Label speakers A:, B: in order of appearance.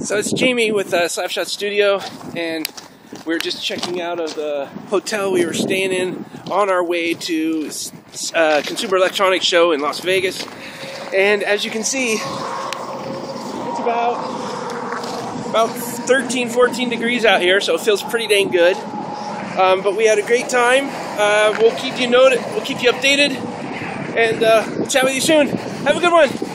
A: So it's Jamie with Slapshot Studio, and we're just checking out of the hotel we were staying in on our way to Consumer Electronics Show in Las Vegas. And as you can see, it's about 13, 14 degrees out here, so it feels pretty dang good. But we had a great time. We'll keep you updated, and we'll chat with you soon. Have a good one.